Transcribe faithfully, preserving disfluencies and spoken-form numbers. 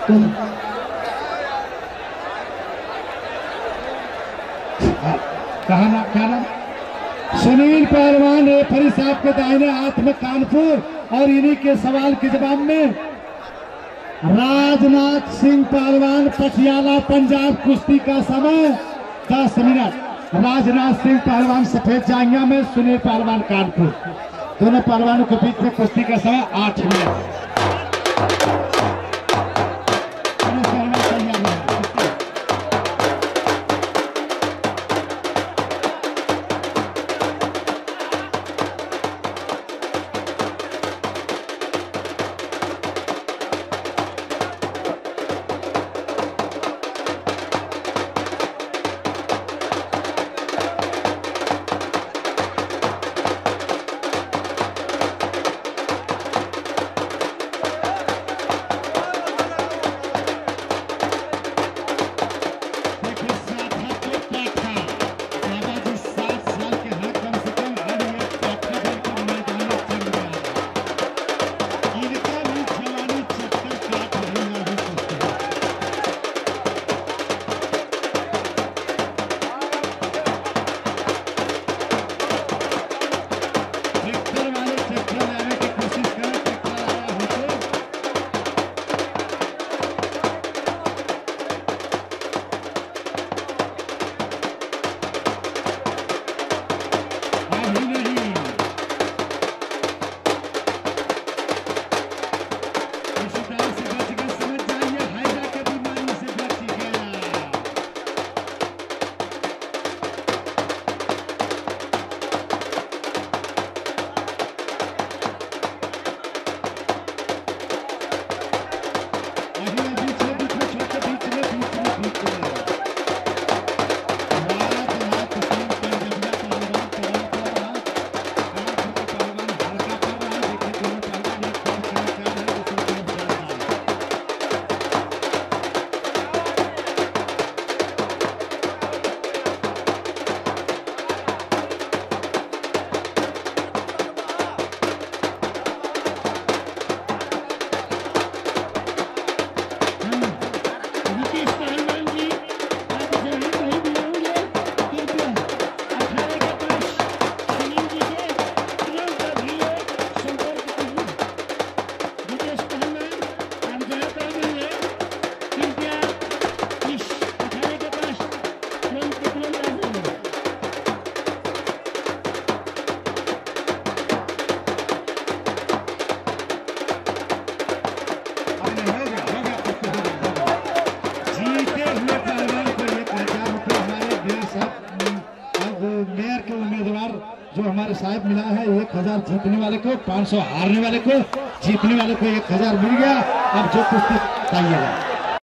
कहना कहना सुनील पहलवान रेफरी साहब के दाहिने हाथ में कानपुर और इन्हीं के सवाल के जवाब में राजनाथ सिंह पहलवान पटियाला पंजाब। कुश्ती का समय दस मिनट। राजनाथ सिंह पहलवान सफेद जांघिया में, सुनील पहलवान कानपुर। दोनों पहलवानों के बीच में कुश्ती का समय आठ मिनट। जो हमारे साहब मिला है एक हजार जीतने वाले को, पाँच सौ हारने वाले को, जीतने वाले को एक हजार मिल गया। अब जो कुश्ती बताइएगा।